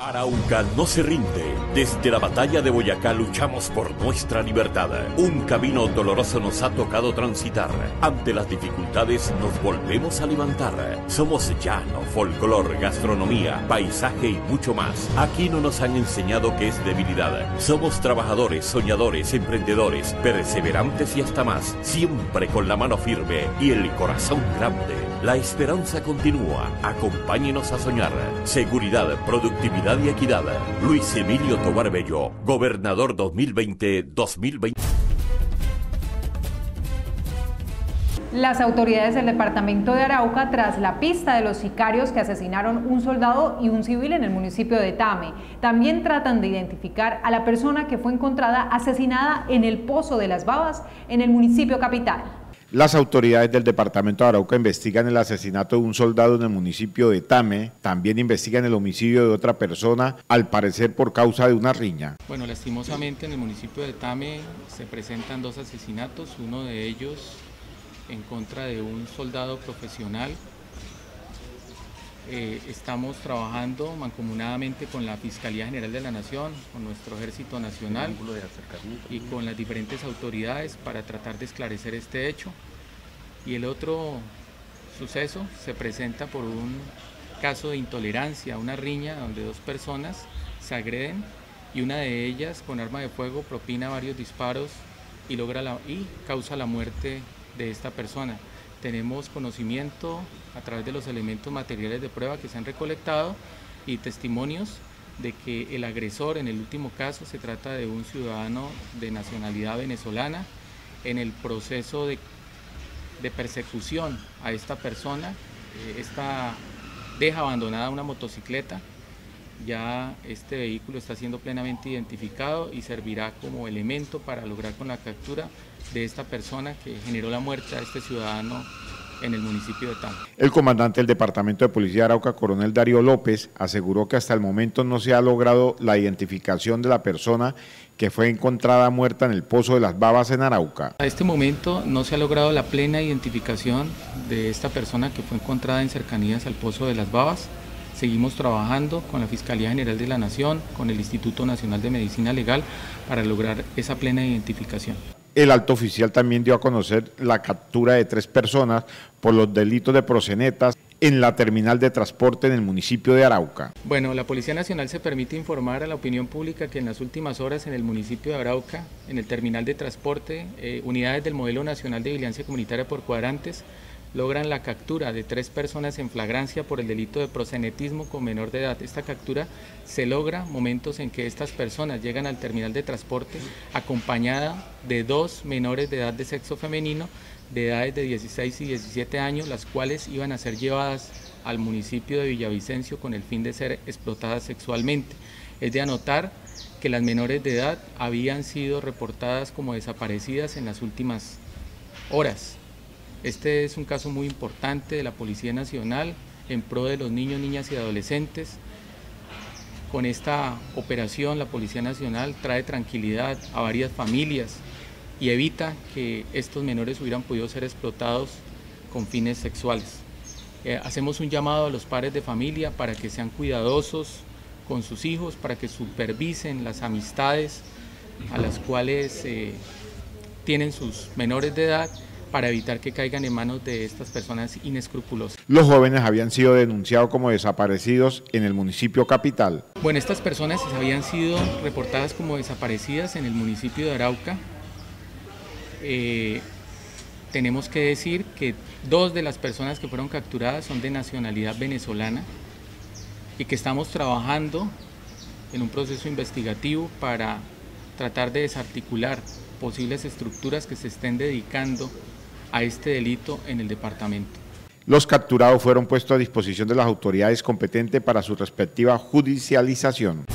Arauca no se rinde. Desde la batalla de Boyacá luchamos por nuestra libertad. Un camino doloroso nos ha tocado transitar. Ante las dificultades nos volvemos a levantar. Somos llano, folclor, gastronomía, paisaje y mucho más. Aquí no nos han enseñado que es debilidad. Somos trabajadores, soñadores, emprendedores, perseverantes y hasta más. Siempre con la mano firme y el corazón grande. La esperanza continúa. Acompáñenos a soñar. Seguridad, productividad y equidad. Luis Emilio Tovar Bello, gobernador 2020-2020. Las autoridades del departamento de Arauca, tras la pista de los sicarios que asesinaron un soldado y un civil en el municipio de Tame, también tratan de identificar a la persona que fue encontrada asesinada en el Pozo de las Babas, en el municipio capital. Las autoridades del departamento de Arauca investigan el asesinato de un soldado en el municipio de Tame, también investigan el homicidio de otra persona, al parecer por causa de una riña. Bueno, lastimosamente en el municipio de Tame se presentan dos asesinatos, uno de ellos en contra de un soldado profesional. Estamos trabajando mancomunadamente con la Fiscalía General de la Nación, con nuestro Ejército Nacional y con las diferentes autoridades para tratar de esclarecer este hecho. Y el otro suceso se presenta por un caso de intolerancia, una riña donde dos personas se agreden y una de ellas con arma de fuego propina varios disparos y causa la muerte de esta persona. Tenemos conocimiento a través de los elementos materiales de prueba que se han recolectado y testimonios de que el agresor en el último caso se trata de un ciudadano de nacionalidad venezolana. En el proceso de persecución a esta persona, esta deja abandonada una motocicleta. Ya este vehículo está siendo plenamente identificado y servirá como elemento para lograr con la captura de esta persona que generó la muerte a este ciudadano en el municipio de Tame. El comandante del Departamento de Policía de Arauca, coronel Darío López, aseguró que hasta el momento no se ha logrado la identificación de la persona que fue encontrada muerta en el Pozo de las Babas en Arauca. A este momento no se ha logrado la plena identificación de esta persona que fue encontrada en cercanías al Pozo de las Babas. Seguimos trabajando con la Fiscalía General de la Nación, con el Instituto Nacional de Medicina Legal para lograr esa plena identificación. El alto oficial también dio a conocer la captura de 3 personas por los delitos de proxenetas en la terminal de transporte en el municipio de Arauca. Bueno, la Policía Nacional se permite informar a la opinión pública que en las últimas horas en el municipio de Arauca, en el terminal de transporte, unidades del Modelo Nacional de Vigilancia Comunitaria por Cuadrantes logran la captura de 3 personas en flagrancia por el delito de proxenetismo con menor de edad. Esta captura se logra momentos en que estas personas llegan al terminal de transporte acompañada de 2 menores de edad de sexo femenino de edades de 16 y 17 años, las cuales iban a ser llevadas al municipio de Villavicencio con el fin de ser explotadas sexualmente. Es de anotar que las menores de edad habían sido reportadas como desaparecidas en las últimas horas. Este es un caso muy importante de la Policía Nacional en pro de los niños, niñas y adolescentes. Con esta operación la Policía Nacional trae tranquilidad a varias familias y evita que estos menores hubieran podido ser explotados con fines sexuales. Hacemos un llamado a los padres de familia para que sean cuidadosos con sus hijos, para que supervisen las amistades a las cuales tienen sus menores de edad, para evitar que caigan en manos de estas personas inescrupulosas. Los jóvenes habían sido denunciados como desaparecidos en el municipio capital. Bueno, estas personas habían sido reportadas como desaparecidas en el municipio de Arauca. Tenemos que decir que 2 de las personas que fueron capturadas son de nacionalidad venezolana y que estamos trabajando en un proceso investigativo para tratar de desarticular posibles estructuras que se estén dedicando a este delito en el departamento. Los capturados fueron puestos a disposición de las autoridades competentes para su respectiva judicialización.